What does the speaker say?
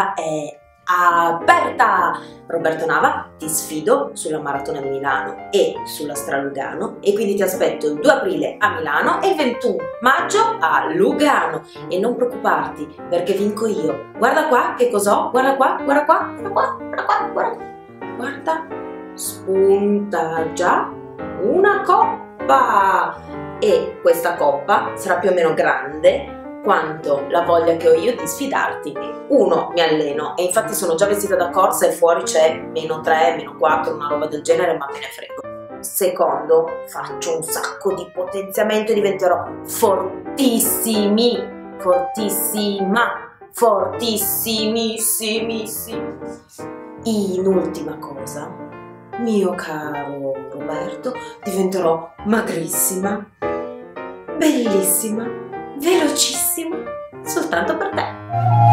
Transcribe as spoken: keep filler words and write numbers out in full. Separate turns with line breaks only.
gara è aperta! Roberto Nava, ti sfido sulla Maratona di Milano e sulla Stralugano, e quindi ti aspetto il due aprile a Milano e il ventuno maggio a Lugano. E non preoccuparti, perché vinco io. Guarda qua che cos'ho, guarda qua, guarda qua, guarda qua, guarda qua, guarda qua. Guarda, spunta già una coppa, e questa coppa sarà più o meno grande quanto la voglia che ho io di sfidarti. Uno, mi alleno, e infatti sono già vestita da corsa e fuori c'è meno tre, meno quattro, una roba del genere, ma me ne frego. Secondo, faccio un sacco di potenziamento e diventerò fortissimi, fortissima, fortissimissimissimi. In ultima cosa, mio caro Roberto, diventerò magrissima, bellissima, velocissima, soltanto per te.